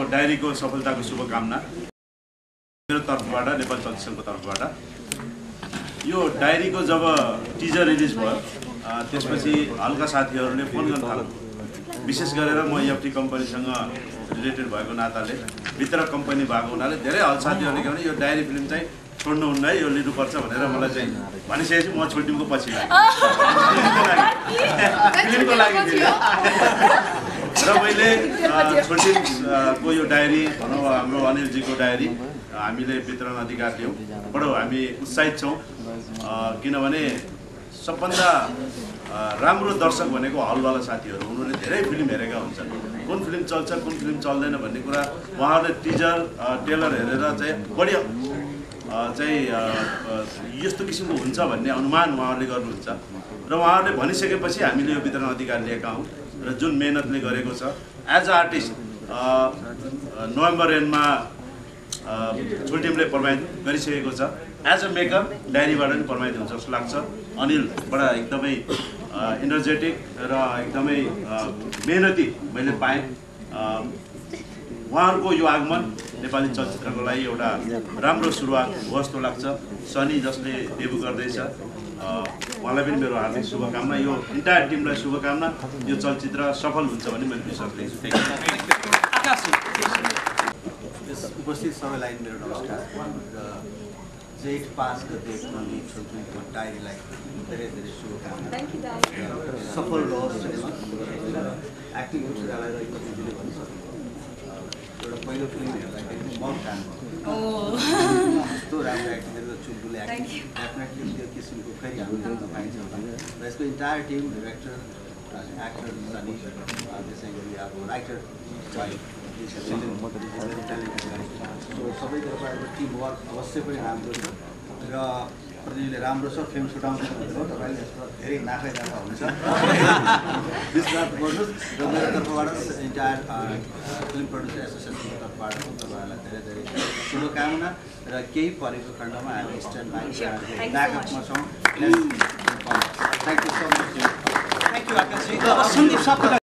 डायरीको सफलताको शुभकामना मेरो तर्फबाट नेपाल चलचित्र सङ्घको तर्फबाट। यो डायरीको जब टिजर रिलिज भयो त्यसपछि हल्का साथीहरूले फोन गर्न थाल्यो। विशेष गरेर म एफटी कम्पनीसँग रिलेटेड भएको नाताले भित्र कम्पनी भएको हुनाले धेरै हल साथीहरूले के भने यो डायरी फिल्म चाहिँ छोड्नुहुन्न है, यो लिनुपर्छ भनेर मलाई चाहिँ भनिसकेपछि म छोडिदिनुको पछि फिल्मको लागि र मैले छोडिदिनको यो डायरी भनौँ हाम्रो अनिलजीको डायरी हामीले वितरण अधिकार लियौँ। बडो हामी उत्साहित छौँ किनभने सबभन्दा राम्रो दर्शक भनेको हलवाला साथीहरू, उनीहरूले धेरै फिल्म हेरेका हुन्छन्। कुन फिल्म चल्छ कुन फिल्म चल्दैन भन्ने कुरा उहाँहरूले टिजर ट्रेलर हेरेर चाहिँ बढी चाहिँ यस्तो किसिमको हुन्छ भन्ने अनुमान उहाँहरूले गर्नुहुन्छ र उहाँहरूले भनिसकेपछि हामीले यो वितरण अधिकार लिएका हौँ र जुन मेहनतले गरेको छ एज अ आर्टिस्ट नोभेम्बर एन्डमा छोडिमले प्रमाणित गरिसकेको छ। एज अ मेकर डायरीबाट पनि प्रमाणित हुन्छ जस्तो लाग्छ। अनिलबाट एकदमै इनर्जेटिक र एकदमै मेहनती मैले पाएँ। उहाँहरूको यो आगमन नेपाली चलचित्रको लागि एउटा राम्रो सुरुवात हो जस्तो लाग्छ। सनी जसले डेब्यु गर्दैछ उहाँलाई पनि मेरो हार्दिक शुभकामना। यो इन्टायर टिमलाई शुभकामना। यो चलचित्र सफल हुन्छ भन्ने मैले विश्वास लिन्छु। उपस्थित सबैलाई मेरो नमस्कार र जेठ 5 गते छोटको डायरीलाई धेरै धेरै शुभकामना। सफल रहोस्। एक्टिङ क्षेत्रलाई दिने भनिसक्नु एउटा पहिलो फिल्म हेर्दाखेरि म फ्यान भयो। यस्तो राम्रो एक्टिङ गरेको चुलबुले एक्टिङ डेफिनेटली त्यो किसिमको फेरि हामीले देख्न पाइन्छ र यसको entire team director actor Sunny त्यसै गरी अब राइटर सबैको टिम वर्क अवश्य पनि राम्रो छ र प्रतिले राम्रो छ। फिल्म छुटाउँछ भनेर तपाईँले यसको धेरै नाफा हुन्छ विश्वास गर्नुहोस् र मेरो तर्फबाट इन्टायर फिल्म प्रड्युसर एसोसिएसनको तर्फबाट तपाईँहरूलाई धेरै धेरै शुभकामना र केही परेको खण्डमा हामी स्ट्यान्ड बाई ब्याकअपमा छौँ। Thank you so much. Thank you Akash G.